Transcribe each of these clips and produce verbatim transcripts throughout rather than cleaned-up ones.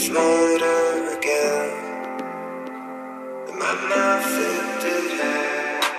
floater again. Am I not fit to have?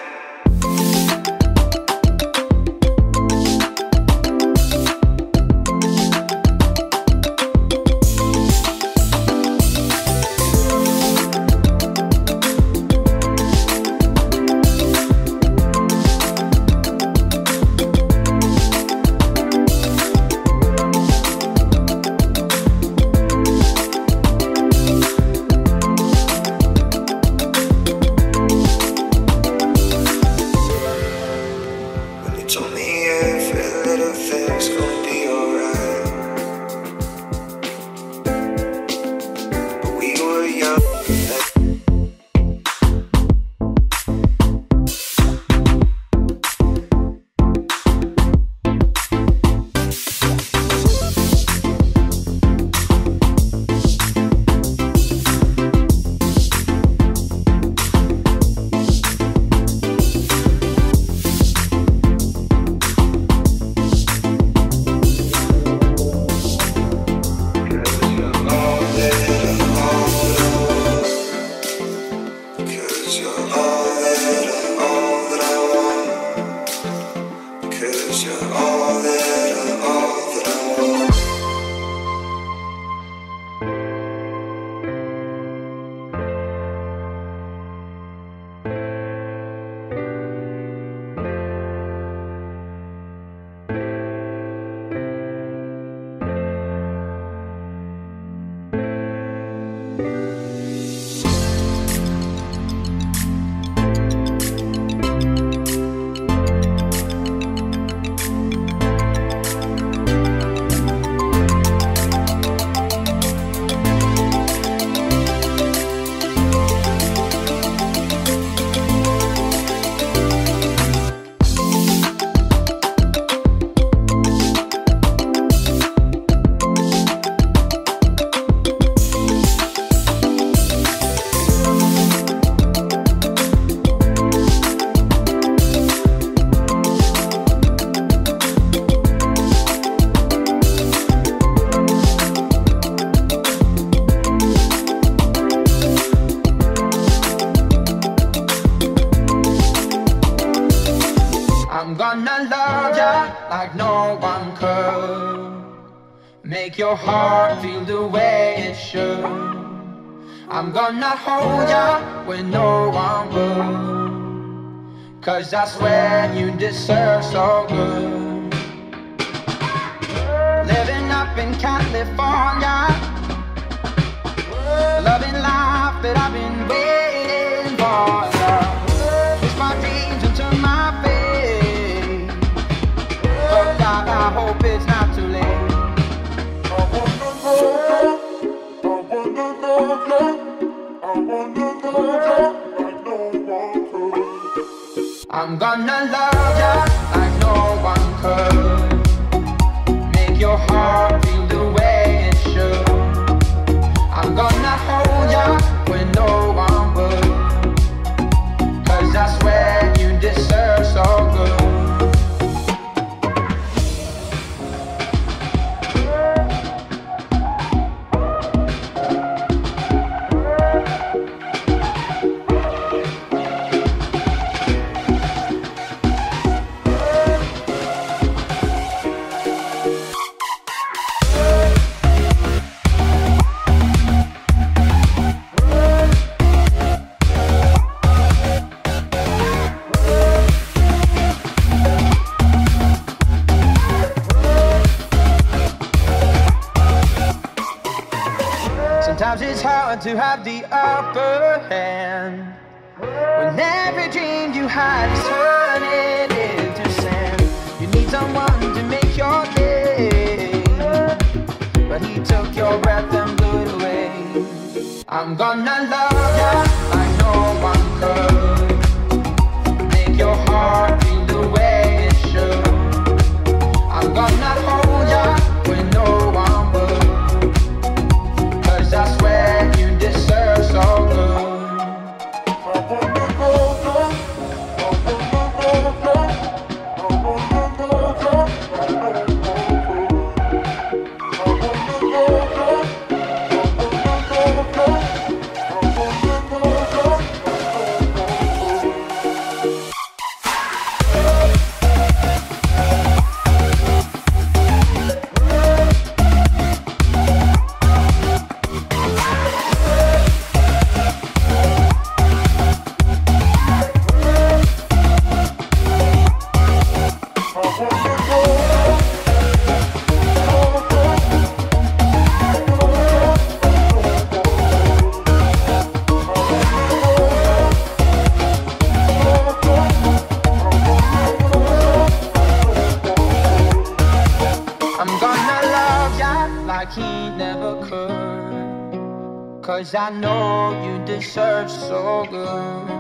Make your heart feel the way it should. I'm gonna hold ya when no one will, 'cause I swear you deserve so good. Living up in California, loving life that I've been waiting for. Twist my dreams into my fate, but God, I hope it's not too late. I'm gonna love ya like no one could. Make your heart feel the way it should. I'm gonna hold ya when no one would, 'cause I swear you deserve so good. Sometimes it's hard to have the upper hand when every dream you had is turning into sand. You need someone to make your day, but he took your breath and blew it away. I'm gonna love ya like no one could. Make your heart feel the way it should. I'm gonna hold ya when no one would, 'cause I swear you deserve so good. 'cause I know you deserve so good.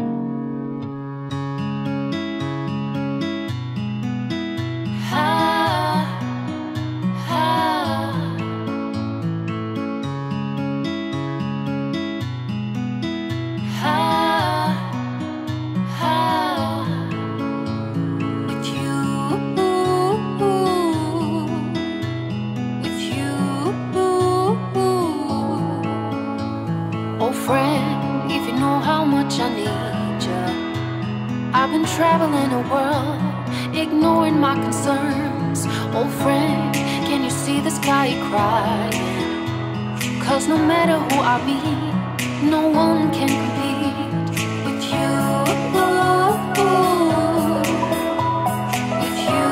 I've been traveling the world, ignoring my concerns. Old friend, can you see the sky crying? 'Cause no matter who I meet, no one can compete with you. With you.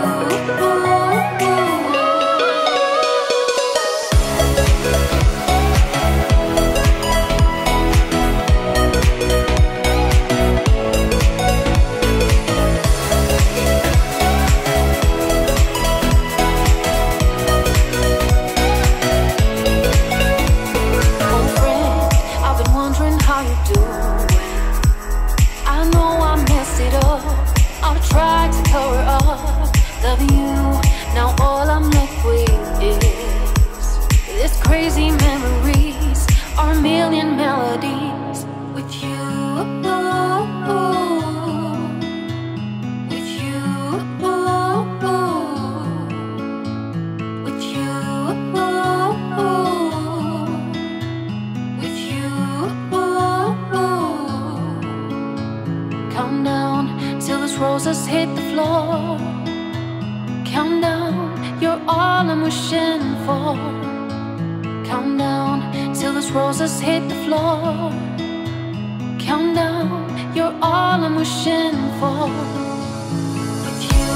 Roses hit the floor. Count down, you're all I'm wishing for. Count down till those roses hit the floor. Count down, you're all I'm wishing for. With you.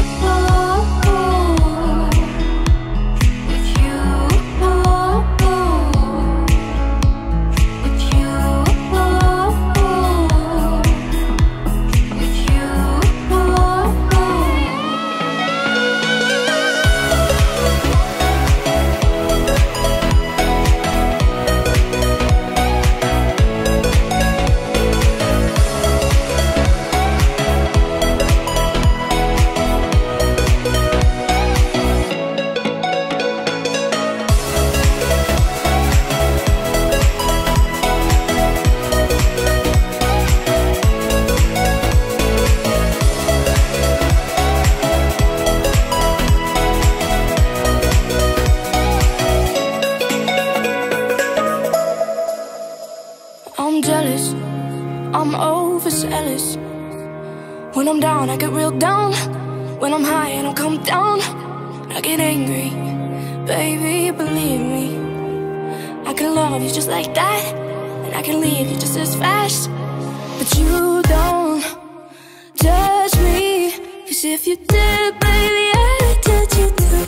When I'm down, I get real down. When I'm high, I don't come down. I get angry, baby, believe me. I can love you just like that, and I can leave you just as fast. But you don't judge me, 'cause if you did, baby, I'd judge you too.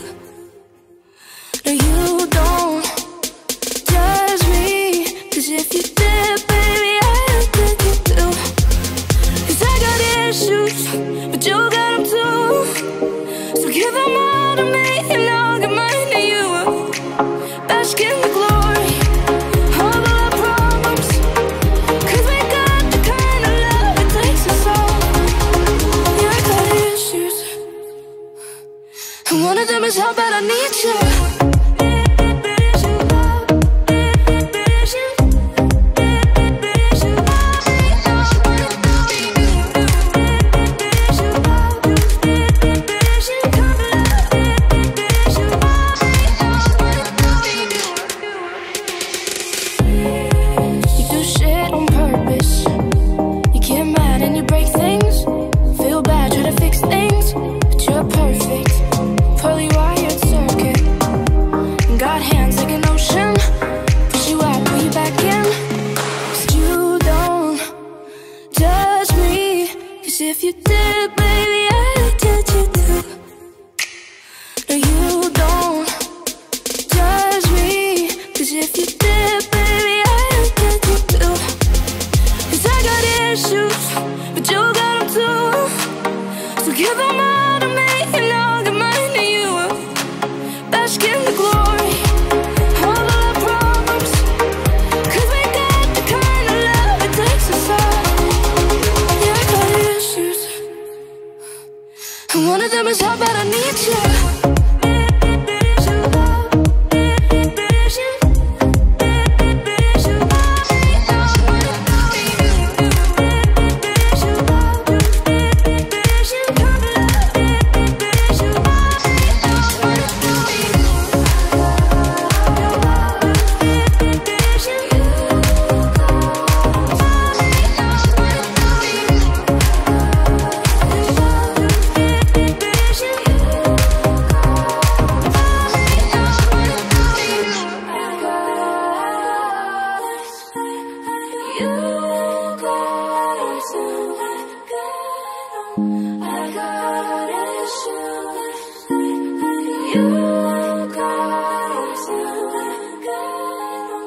No, you don't judge me, 'cause if you did, baby, I'd judge you too. 'Cause I got issues, but you got them too. So give them all to me, and I'll give mine to you. Bask in the glory of all our problems, 'cause we got the kind of love it takes us all. Yeah, I got issues, and one of them is how bad I need you. Bask in the glory of all our problems, 'cause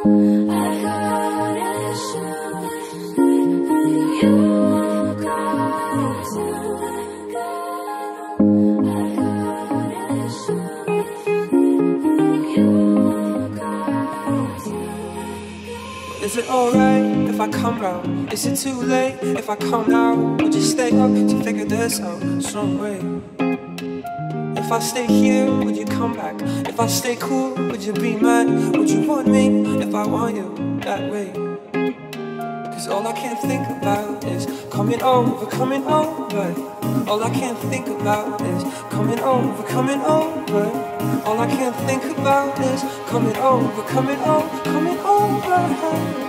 Is it alright if I come round? Is it too late if I come now? Would you stay up to figure this out some way? If I stay here, would you come back? If I stay cool, would you be mad? Would you want me if I want you that way? Cause all I can think about is coming over, coming over. All I can think about is coming over, coming over. All I can think about is coming over, coming over, coming over.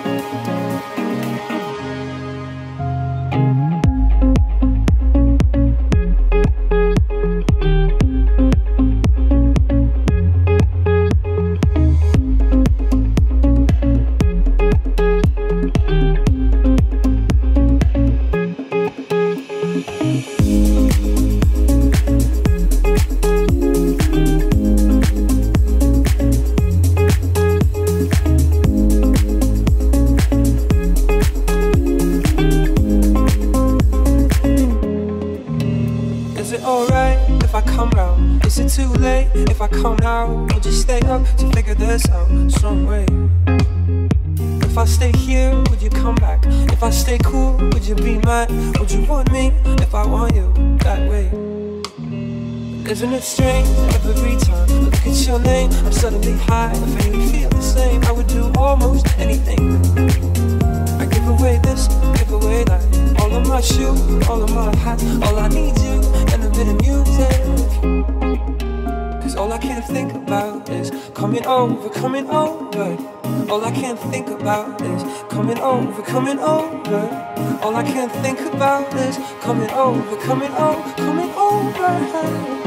If I come now, would you stay up to figure this out some way? If I stay here, would you come back? If I stay cool, would you be mad? Would you want me if I want you that way? Isn't it strange? Every time I look at your name, I'm suddenly high. If you feel the same, I would do almost anything. I give away this, give away that. All of my shoes, all of my hats. All I need you and a bit of music. All I can think about is coming over, coming over. All I can think about is coming over, coming over. All I can think about is coming over, coming over, coming over.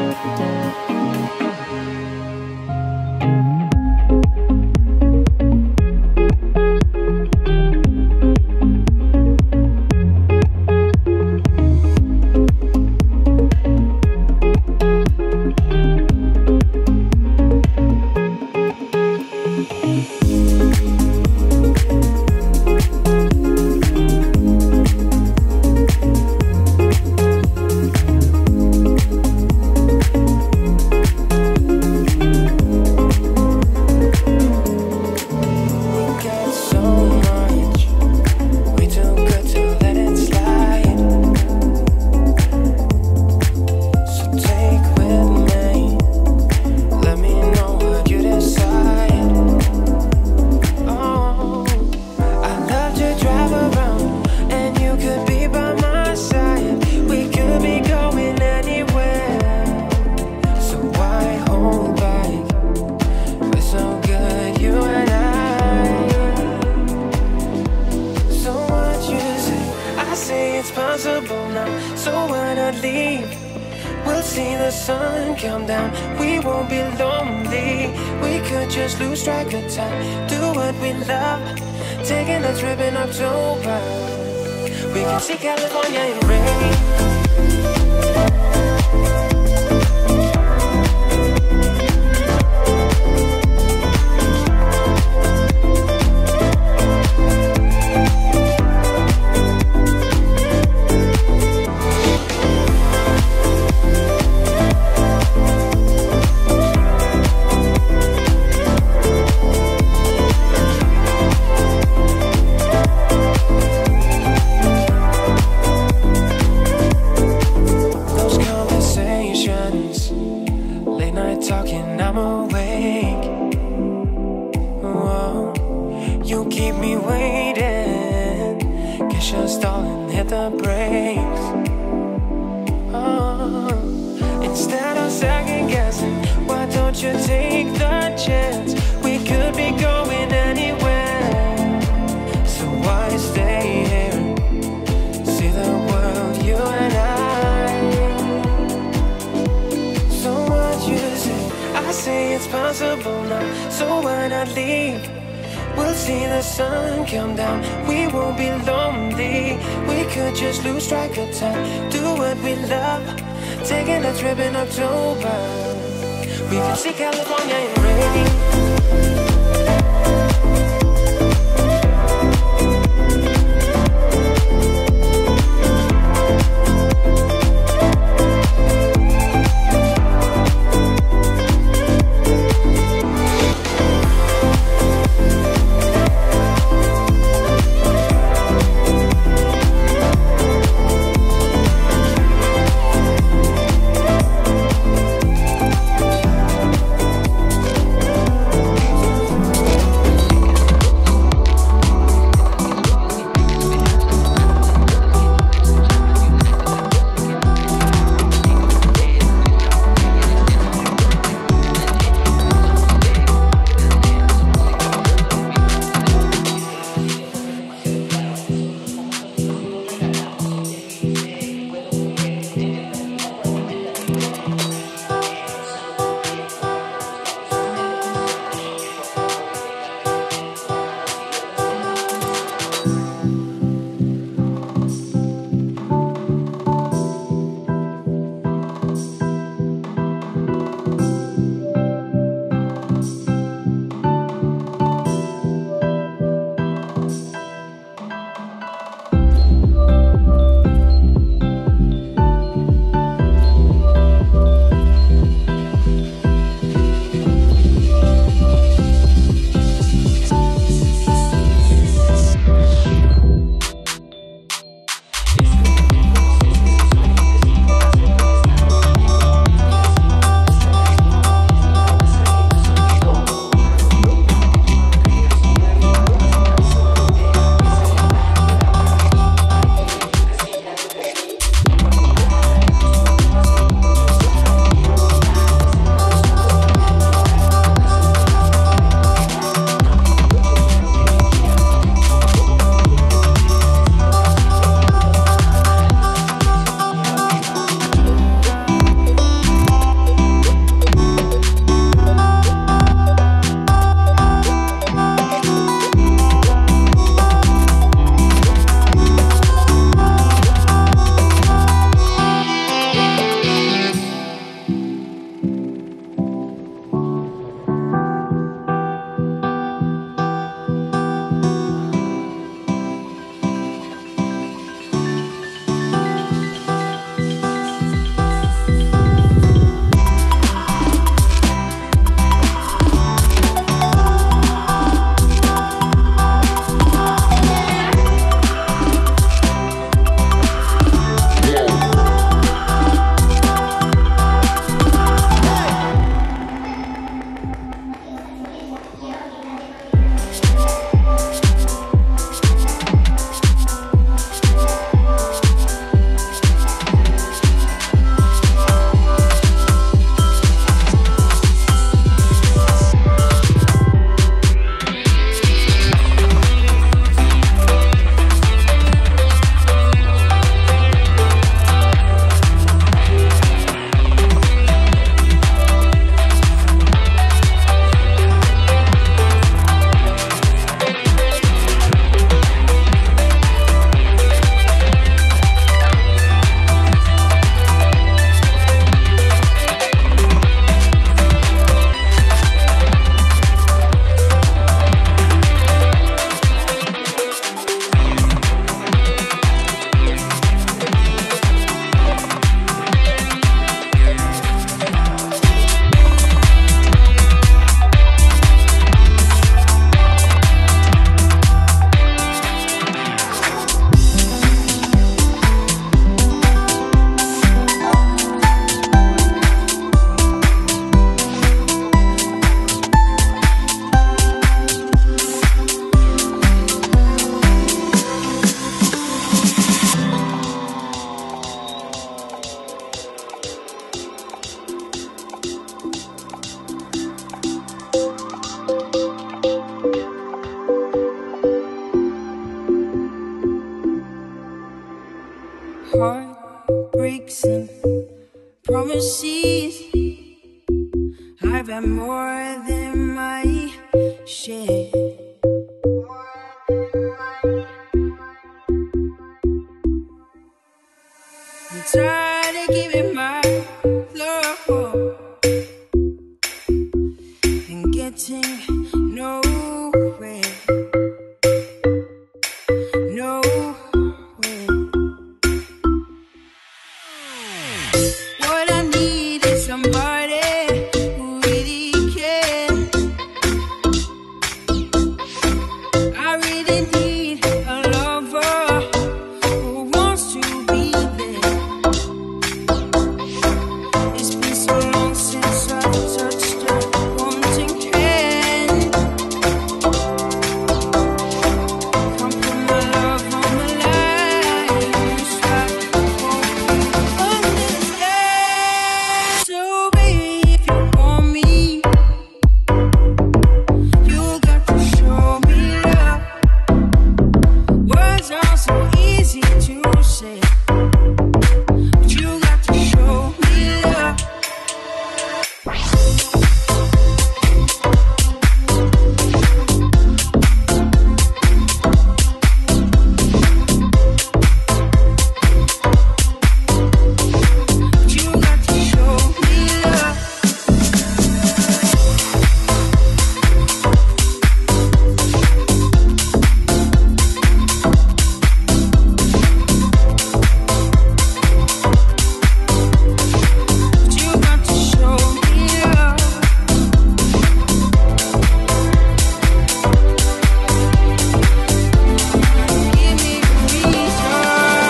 We can see California in rain. heart breaks and promises. I've had more than my share. I'm tired of giving my love and getting nowhere. Nowhere. What I need is somebody who really cares. I really need a lover who wants to be there. It's been so long since I touched a wanting hand. Come put my love on my life, start to understand. So baby, if you want me, you got to show me love. Words are so easy to say, but you got to show me love. But you got to show me love. But you got to show me love. Give me a reason.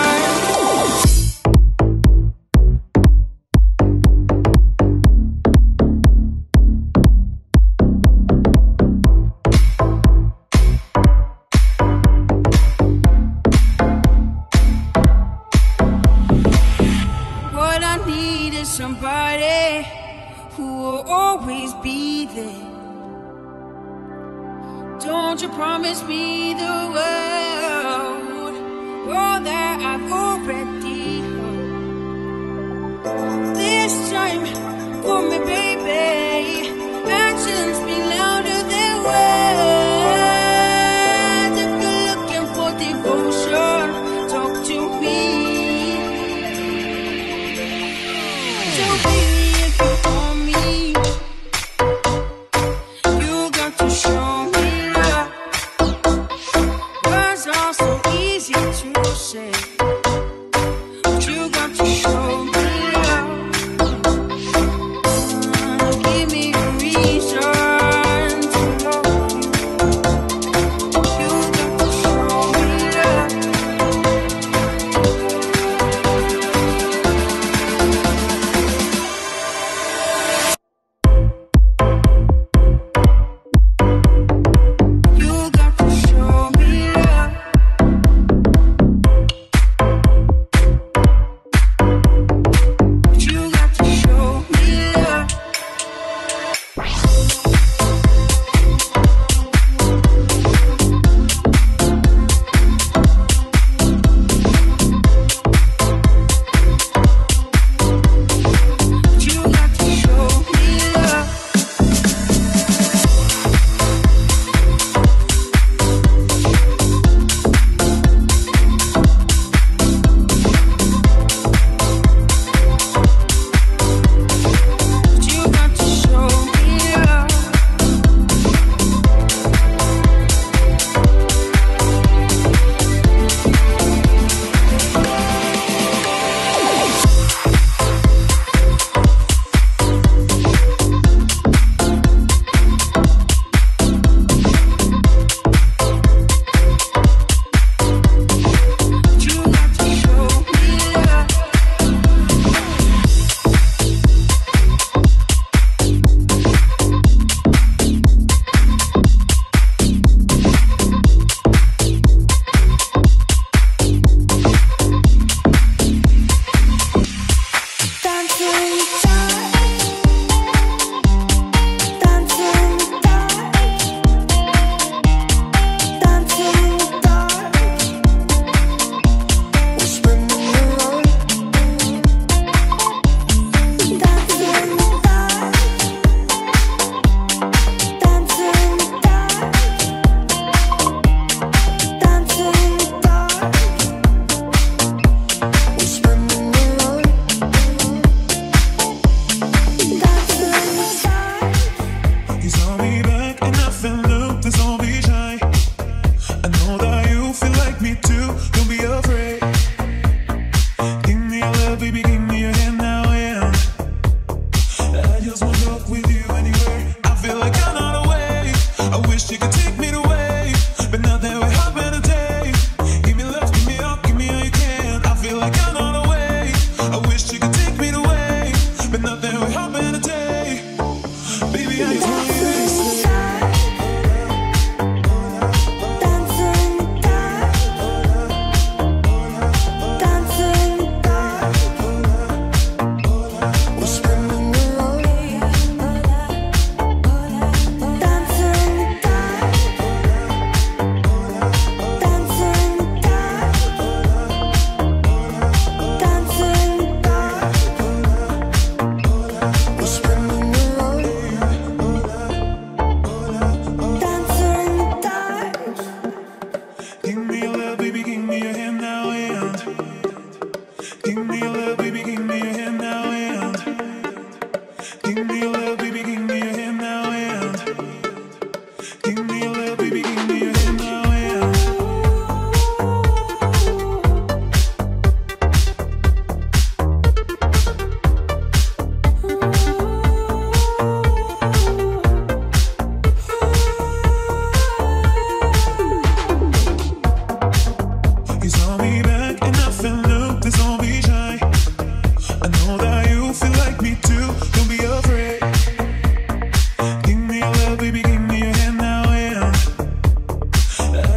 What I need is somebody who will always be there. Don't you promise me the world, all that I've already heard. This time, for me, baby, actions speak louder than words. If you're looking for devotion, talk to me. So baby, if you want me, you got to show me love. Words are so easy to say, but you got to show me love.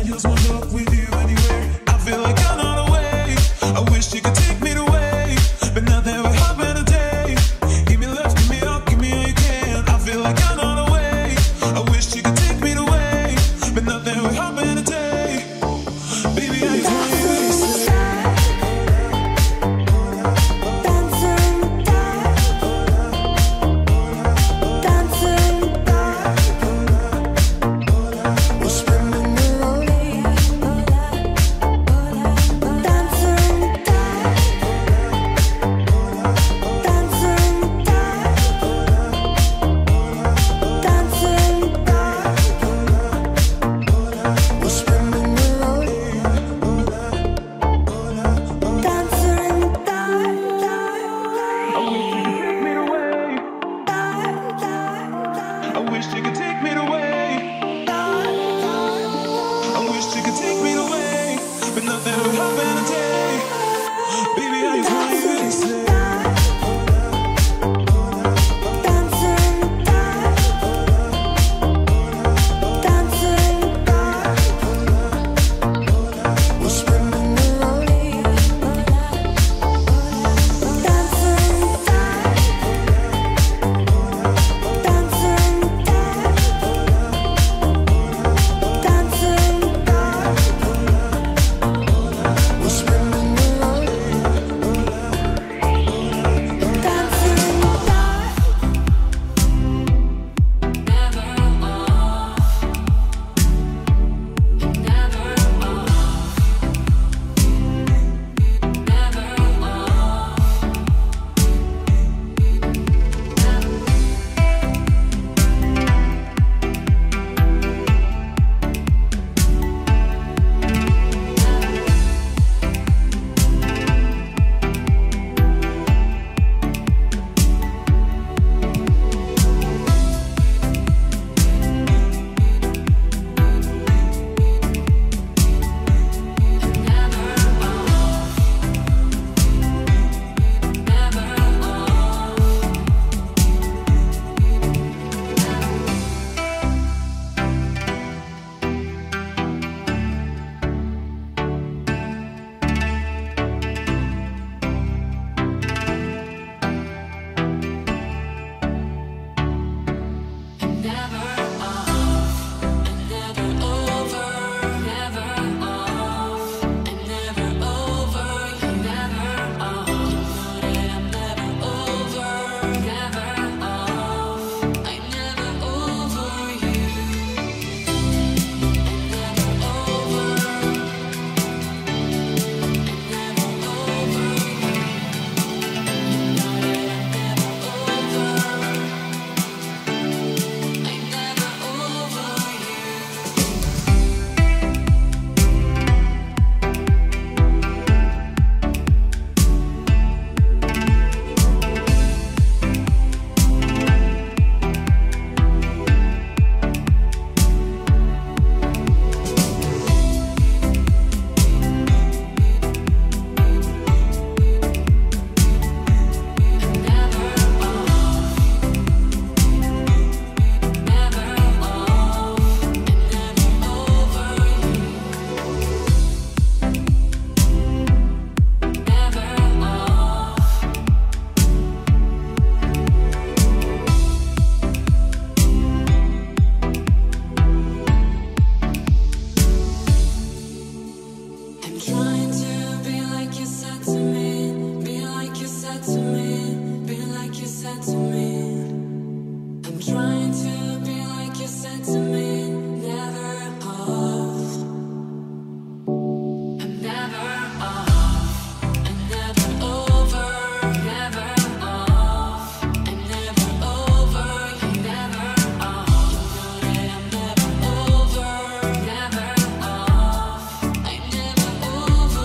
over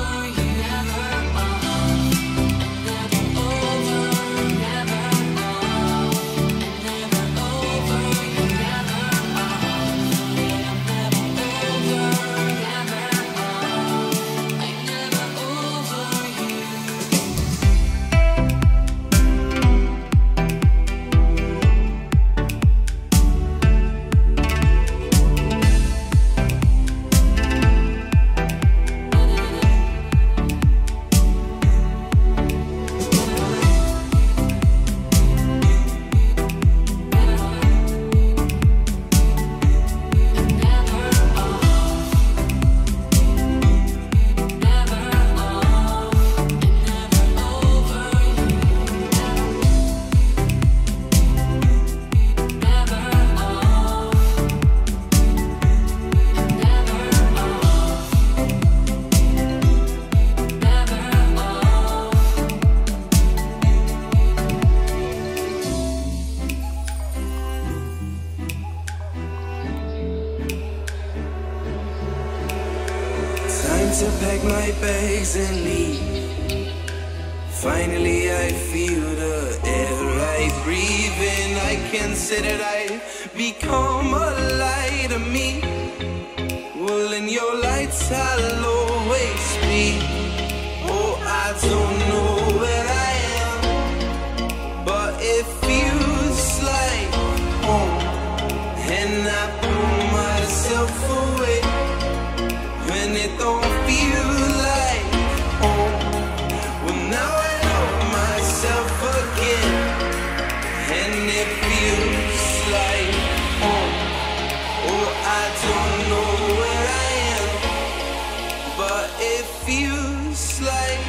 to pack my bags and leave. Finally I feel the air I breathe in. I can say that I've become a light of me. Well, in your lights I'll always be. Oh, I don't know where I am, but it feels like home. And I pull myself away when it don't feel like home. Well, now I love myself again, and it feels like home. Oh, I don't know where I am, but it feels like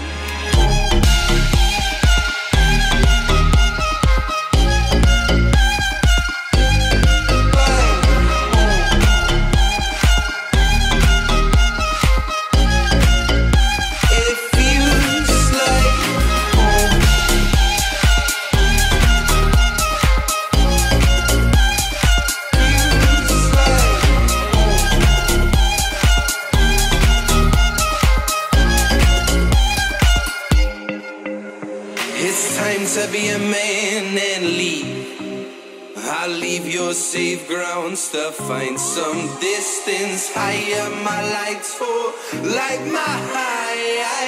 to be a man and leave. I'll leave your safe grounds to find some distance higher. My lights fall like my high.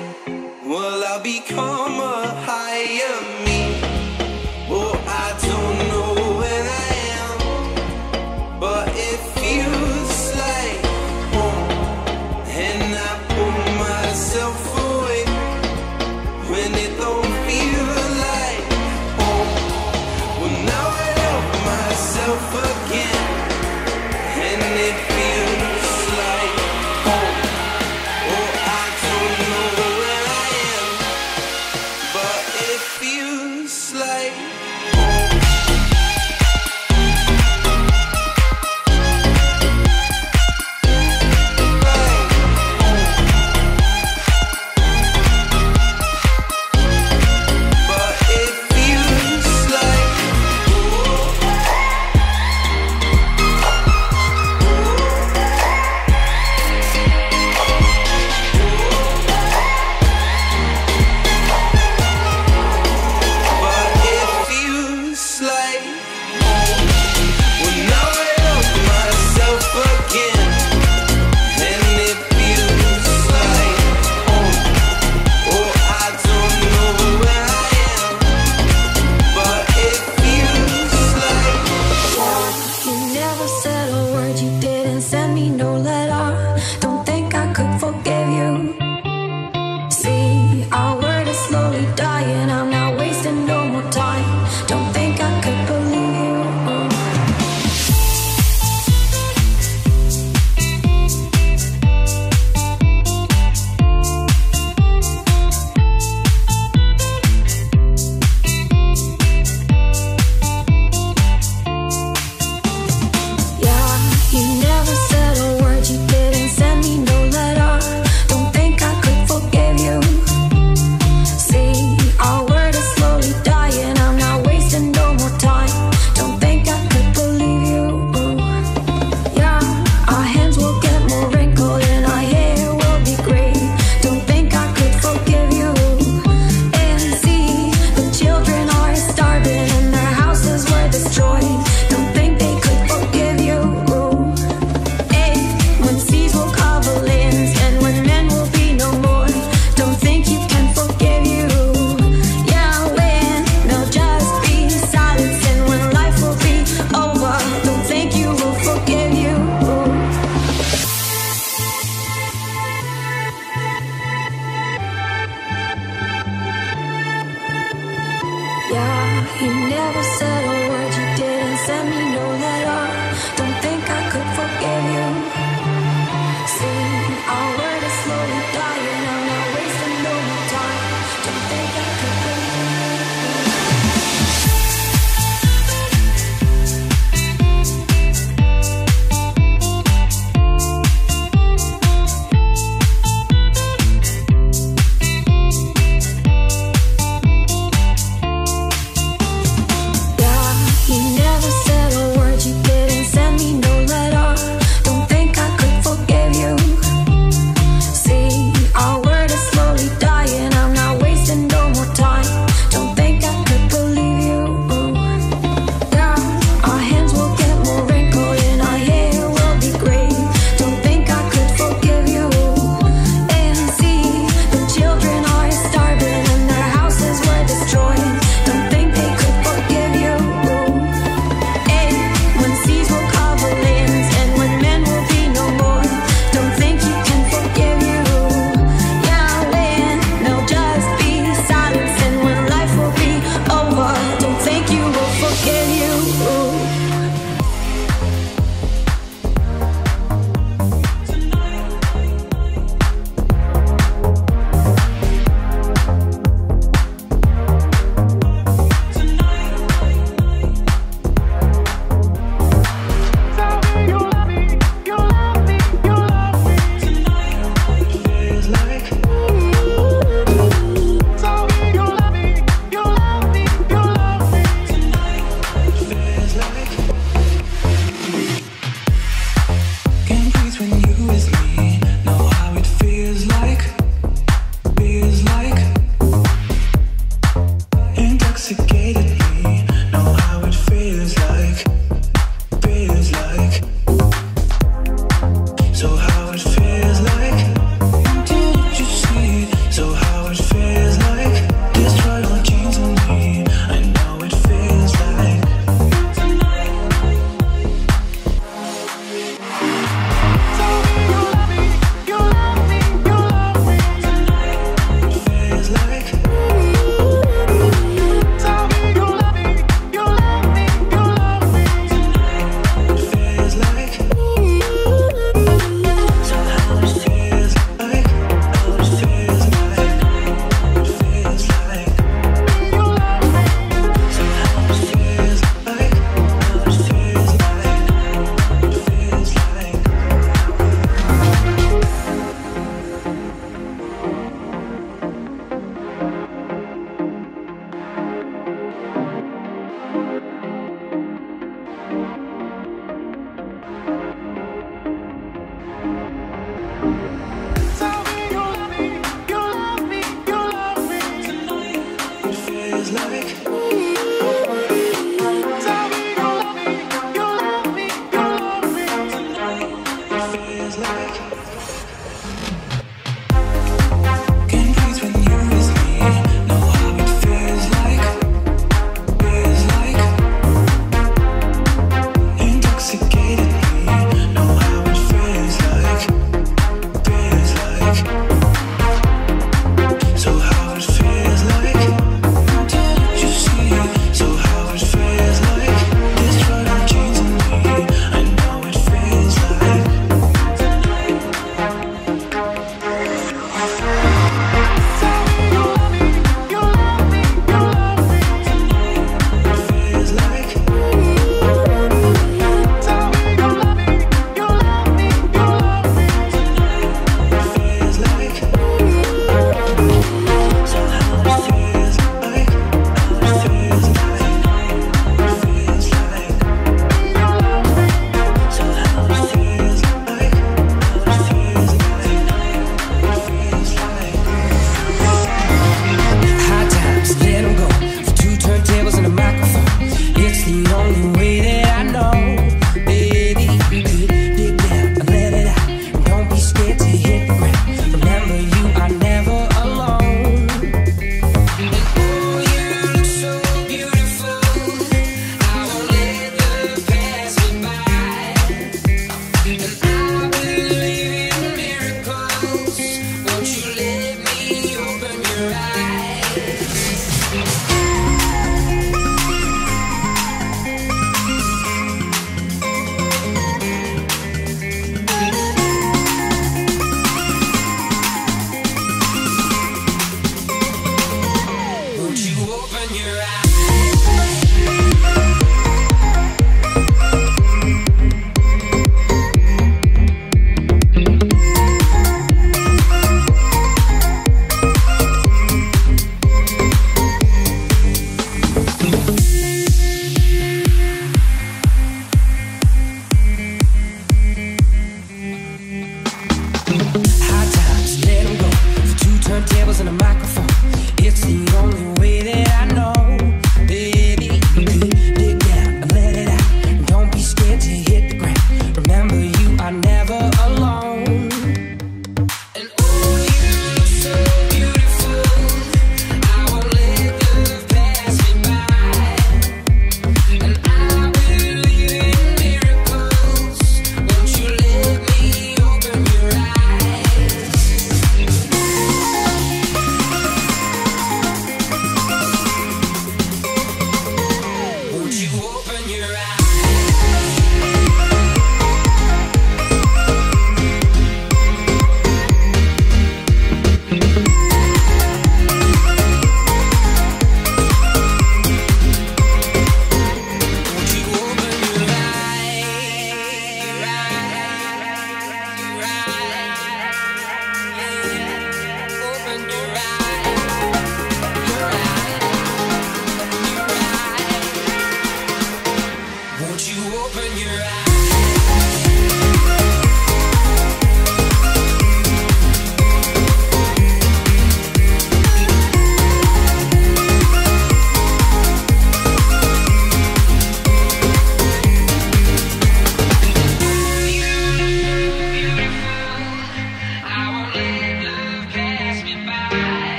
Well, I'll become a higher me. Oh, I don't know where I am, but it feels like home. And I pull myself away when it don't feel like home. Well, now I love myself again, and it feels like home. Oh, I don't know where I am, but it feels like yeah, you never said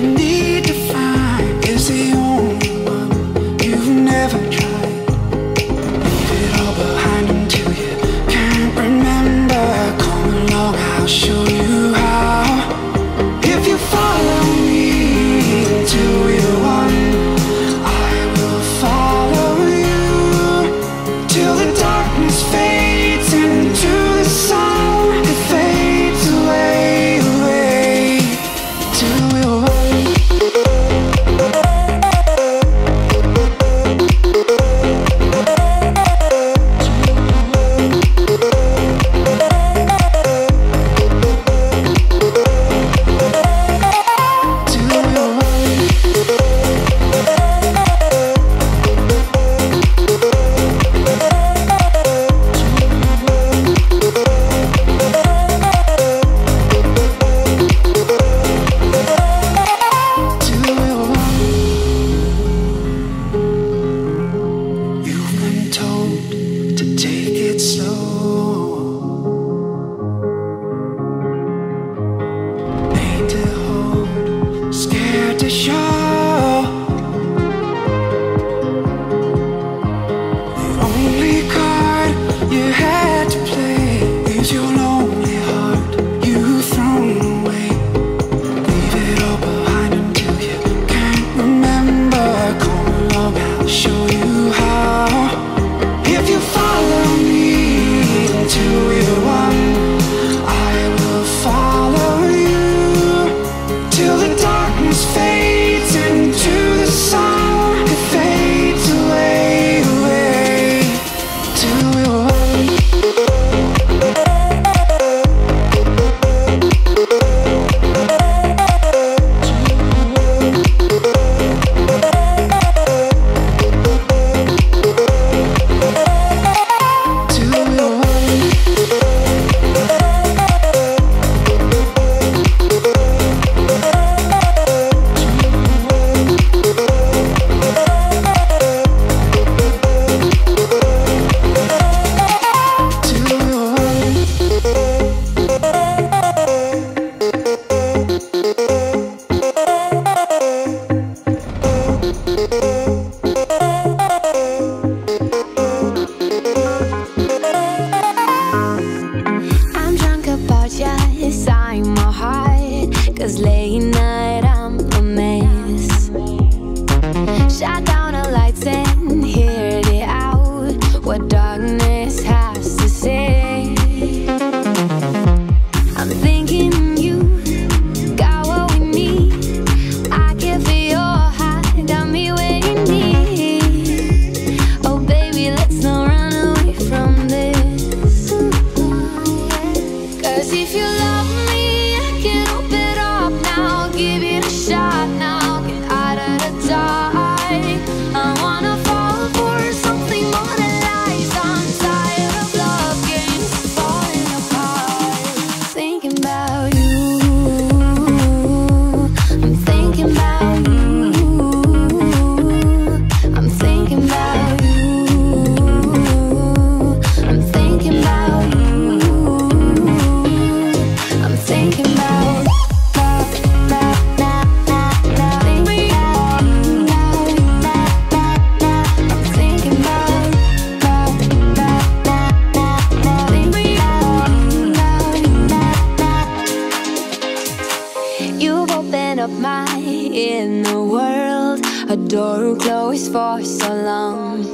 door closed for so long.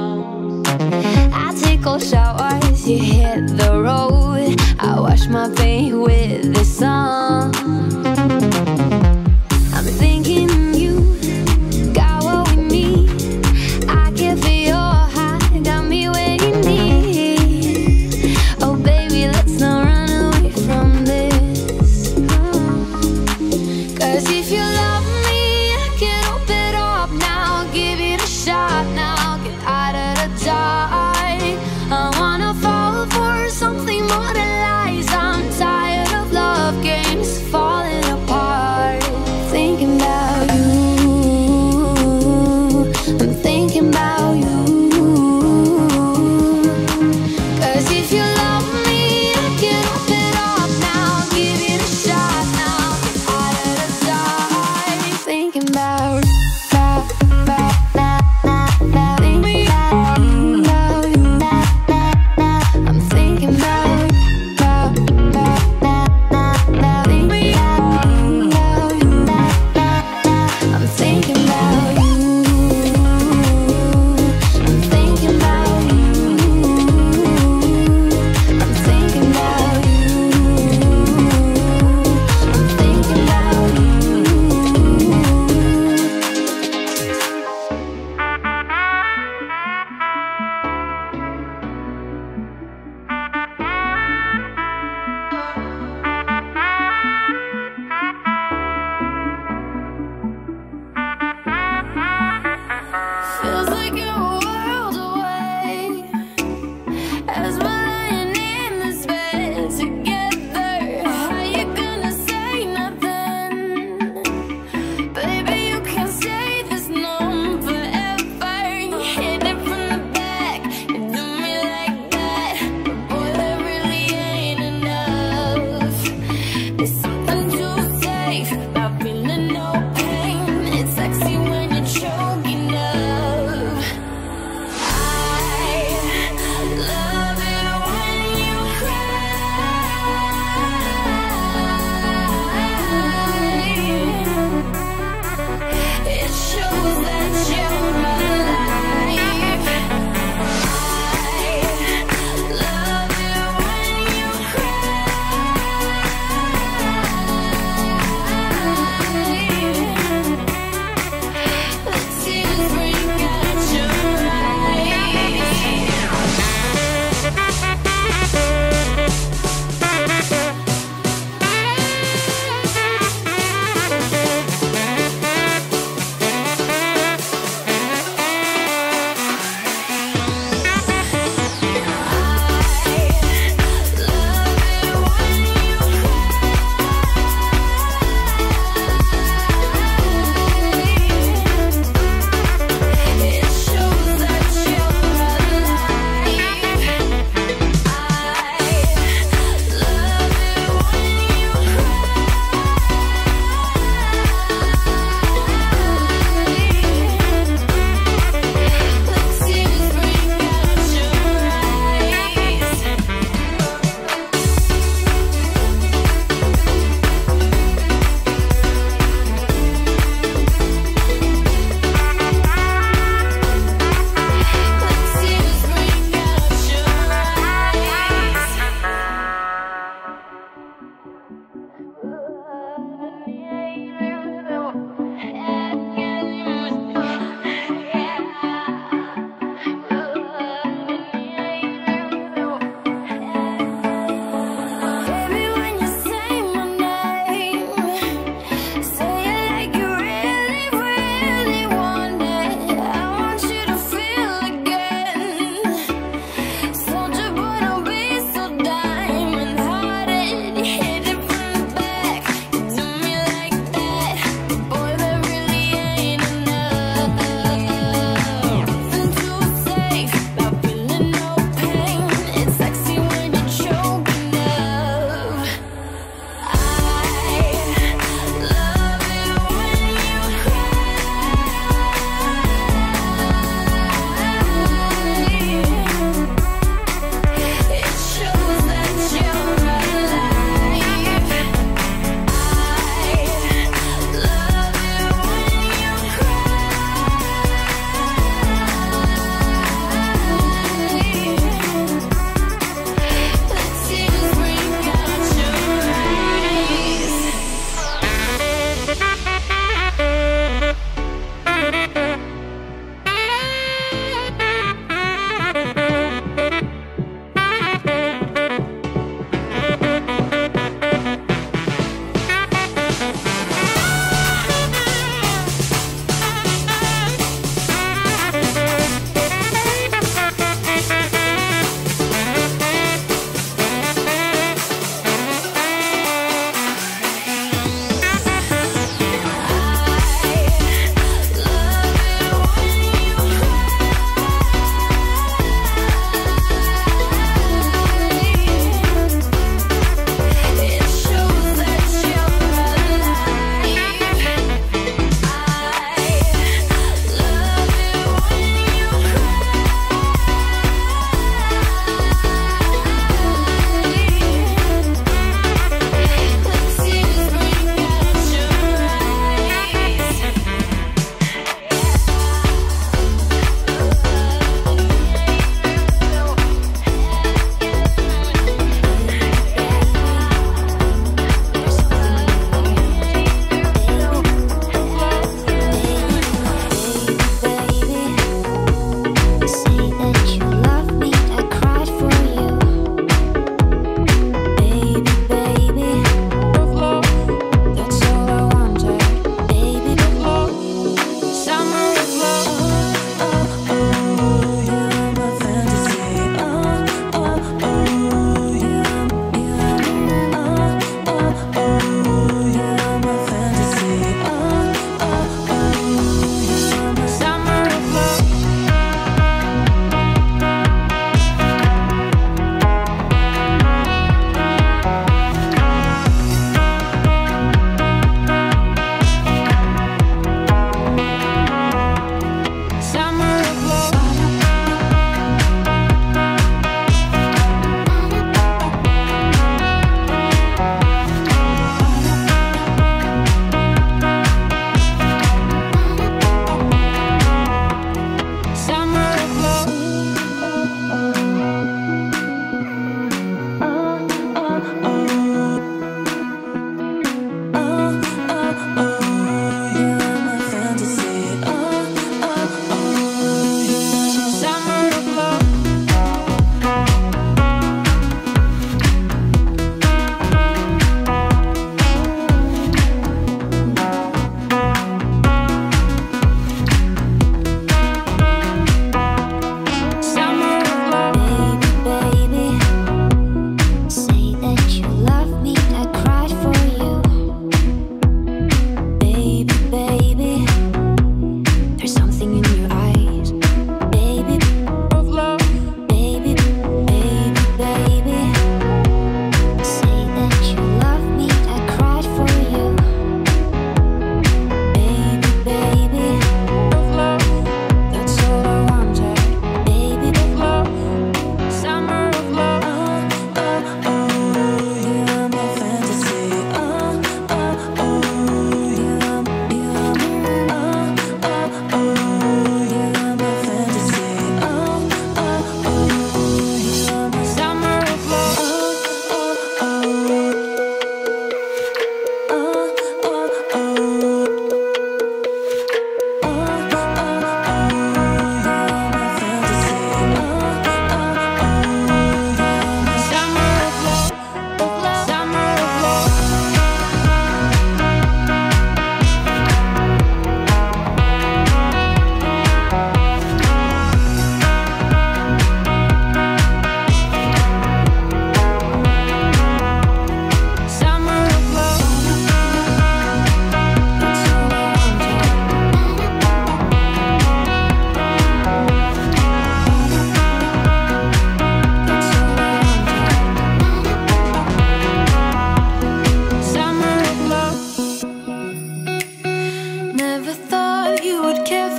I take cold showers, you hit the road. I wash my pain with this song. I'm thinking you got what we need. I can feel your heart, got me where you need. Oh baby, let's not run away from this. Cause if you love me, I can open up now. Give it a shot now, get out of the dark. I wanna fall for something more than lies. I'm tired of love games, falling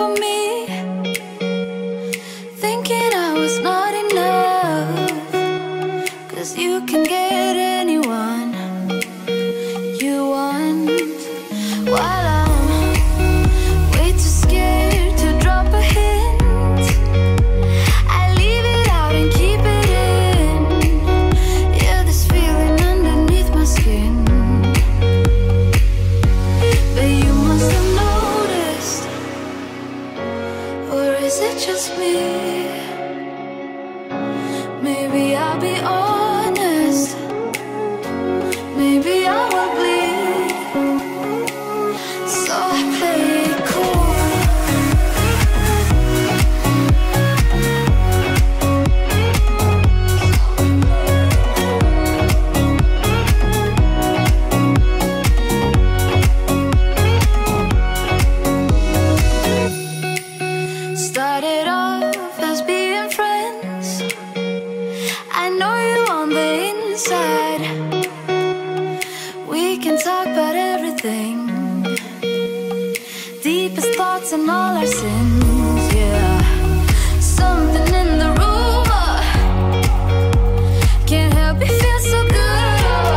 for me, thinking I was not enough. 'Cause you can get anyone you want, while I'm way too scared to drop a hint. I leave it out and keep it in. Yeah, this feeling underneath my skin. But you must have noticed, or is it just me? Maybe I'll be honest, maybe I will bleed. So I play it cool. Started off as being friends. I know you on the inside. We can talk about everything, deepest thoughts and all our sins, yeah. Something in the room, uh, can't help it feel so good, uh.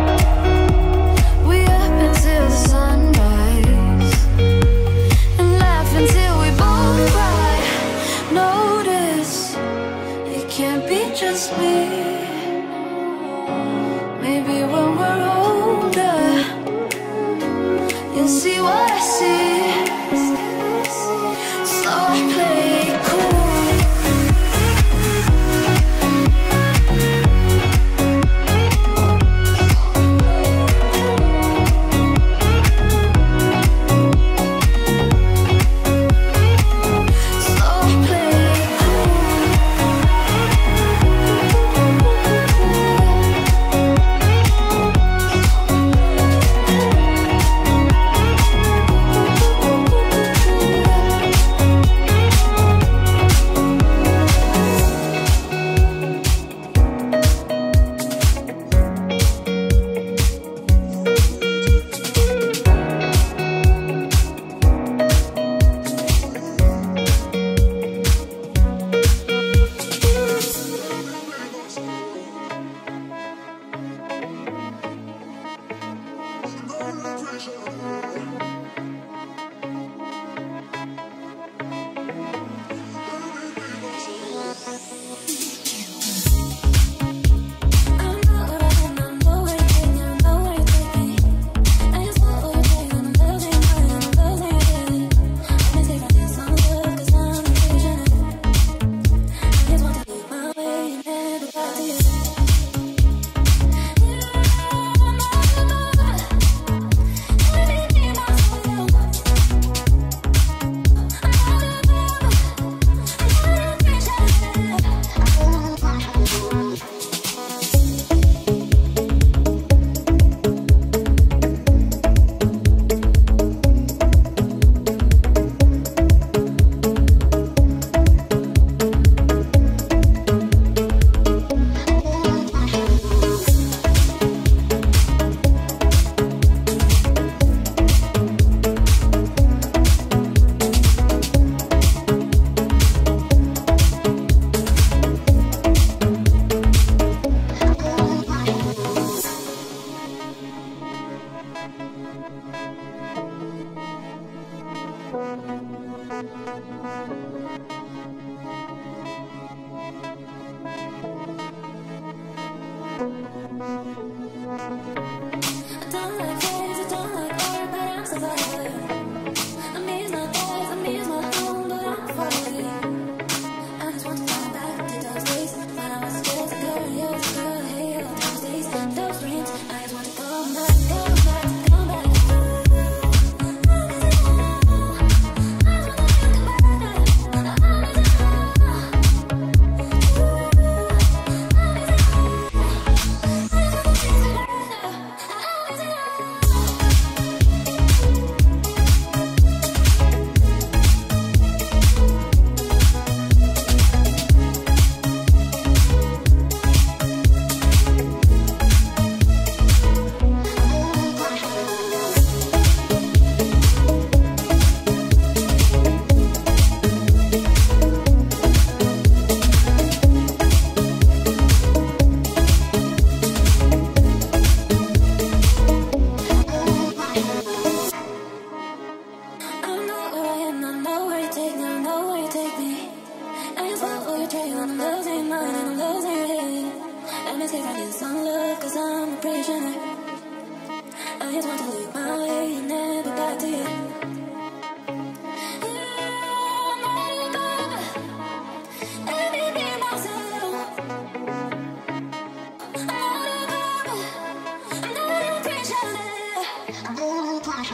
We up until the sunrise and laugh until we both cry. Notice it can't be just me. Maybe when we're older, you'll see what I see. So I play it cool. So I play it cool.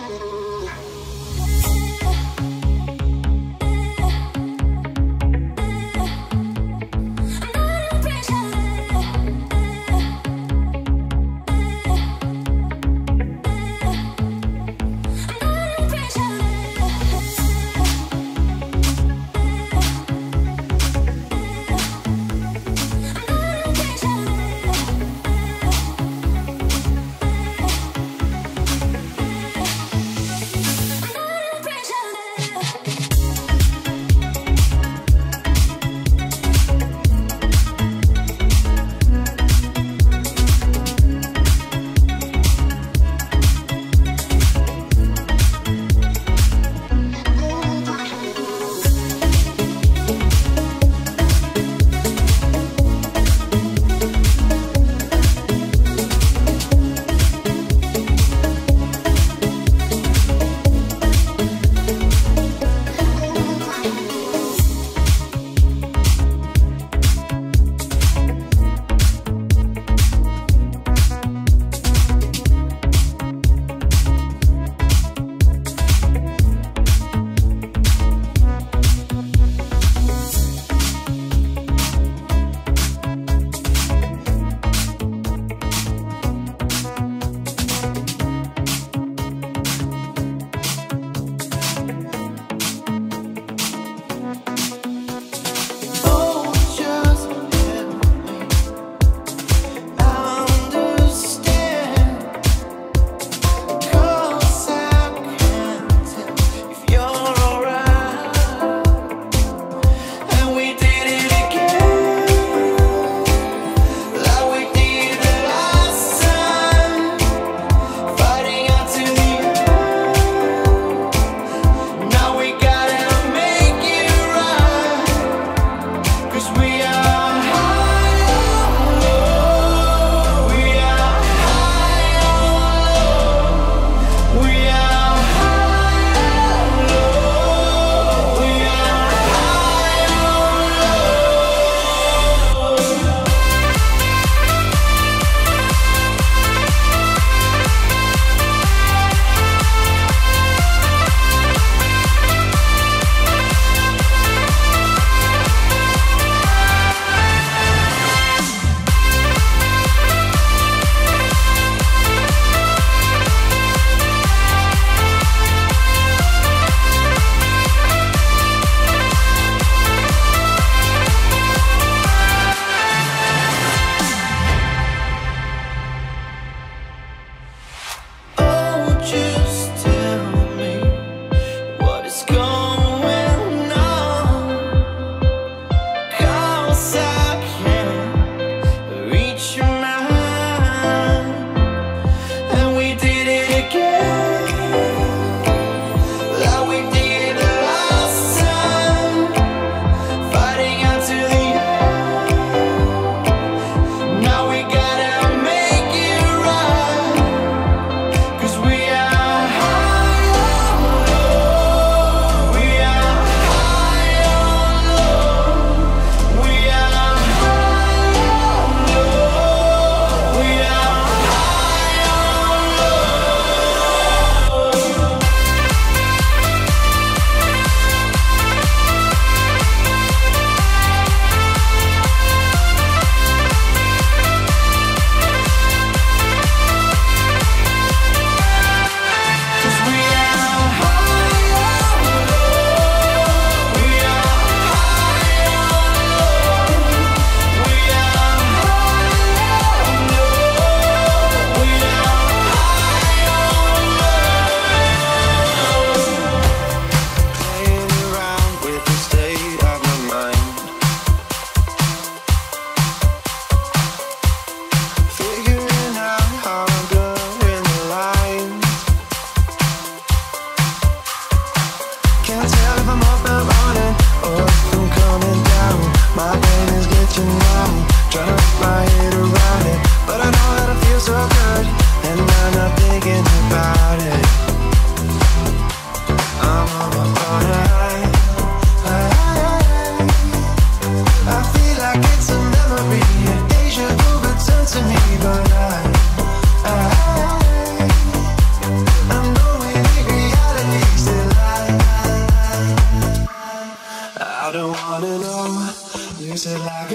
to me, but I, I, I know it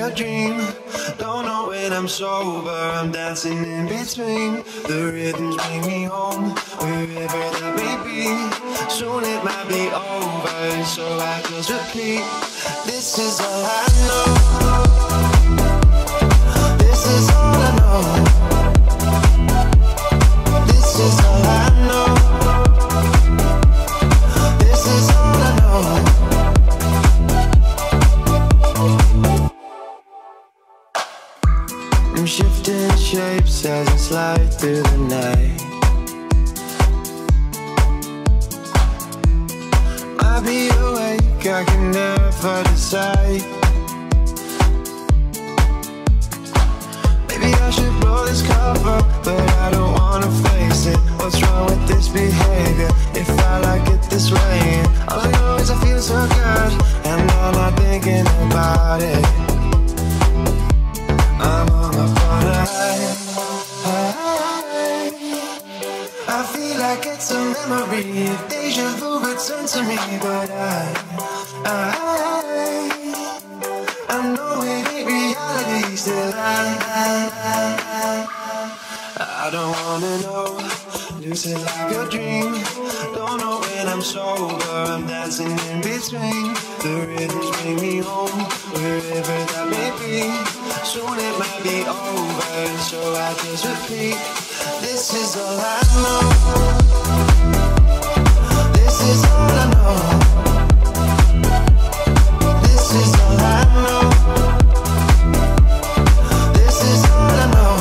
a dream. Don't know when I'm sober, I'm dancing in between. The rhythms bring me home, wherever that may be. Soon it might be over, so I just repeat. This is all I know. This is all I know. This is all I know. This is all I know. I'm shifting shapes as I slide through the night. I'll be awake, I can never decide. Maybe I should blow this cover, but I don't wanna face it. What's wrong with this behavior? If I like it this way, all I know is I feel so good, and I'm not thinking about it. I'm on a high, high. I feel like it's a memory of deja vu return to me, but I, I, I know it ain't reality. Still, I, I, I, I don't wanna know. Lucid like a dream. Don't know when I'm sober, I'm dancing in between. The rhythms bring me home, wherever that may be. Soon it might be over, so I just repeat. This is all I know. This is all I know. This is all I know. This is all I know.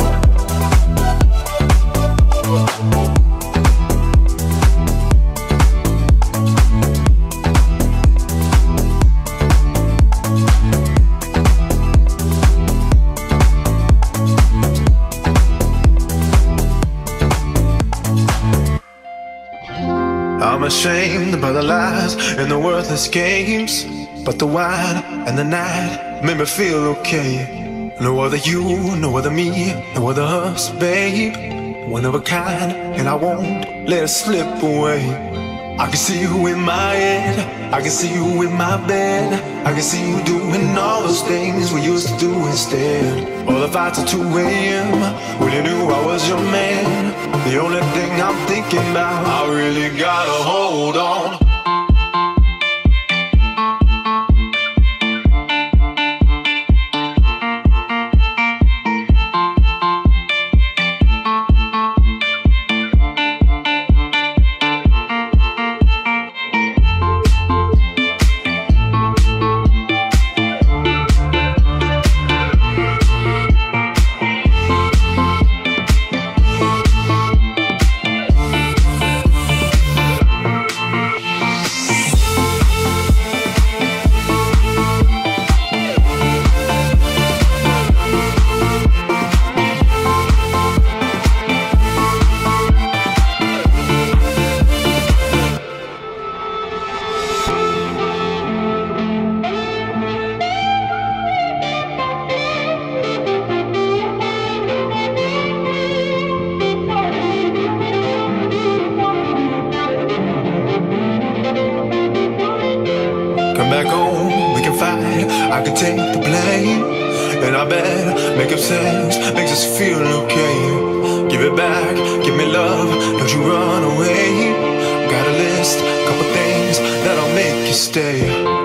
I'm ashamed by the lies and the worthless games, but the wine and the night made me feel okay. No other you, no other me, no other us, babe. One of a kind, and I won't let it slip away. I can see you in my head, I can see you in my bed. I can see you doing all those things we used to do instead. All the fights at two A M when you knew I was your man. The only thing I'm thinking about, I really gotta hold on. Come back home, we can fight, I can take the blame. And I bet make up sense, makes us feel okay. Give it back, give me love, don't you run away. Got a list, couple things that'll make you stay.